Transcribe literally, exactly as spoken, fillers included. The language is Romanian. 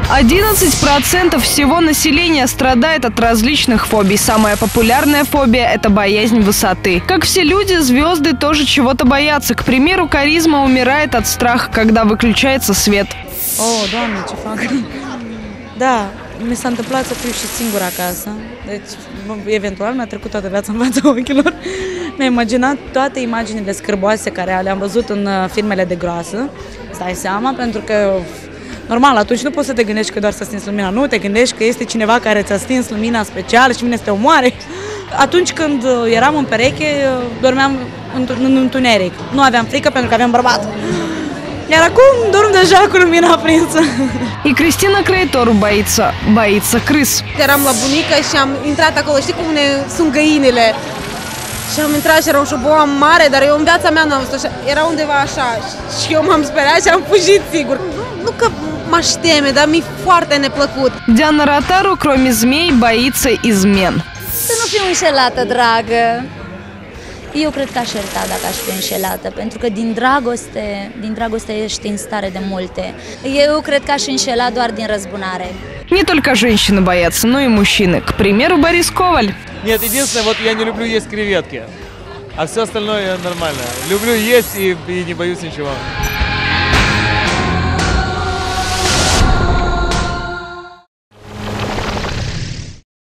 одиннадцать процентов всего населения страдает от различных фобий. Самая популярная фобия – это боязнь высоты. Как все люди, звезды тоже чего-то боятся. К примеру, Каризма умирает от страха, когда выключается свет. О, Doamne, ce fac? Da, mi s-a întâmplat să fiu și singură acasă. Deci, eventual, mi-a trecut toată viața în fața ochilor. Mi-am imaginat toate imaginile scârboase care le-am văzut în filmele de groasă. Îți dai seama, pentru că normal, atunci nu poți să te gândești că doar să stinzi lumina. Nu, te gândești că este cineva care ți-a stins lumina special și vine să te omoare. Atunci când eram în pereche, dormeam în întuneric. Nu aveam frică pentru că aveam bărbat. Iar acum dorm deja cu lumina aprinsă. И Кристина Крейтору боится, боится крыс. Eram la bunică și am intrat acolo, știi cum ne, sunt găinile? Și am intrat și era un șoboan mare, dar eu în viața mea nu am văzut așa. Era undeva așa și eu m-am speriat și am fugit sigur. Nu, nu că m-aș teme, dar mi-e foarte neplăcut. Диана Ротару, кроме змей, боится измен. Să nu fiu înșelată, dragă. Eu cred că aș ierta dacă aș fi înșelată, pentru că din dragoste, din dragoste ești în stare de multe. Eu cred că aș înșela doar din răzbunare. Не только женщины боятся, но и мужчины. К примеру, Борис Коваль. Нет, единственное, вот я не люблю есть креветки, а все остальное нормально. Люблю есть и, и не боюсь ничего.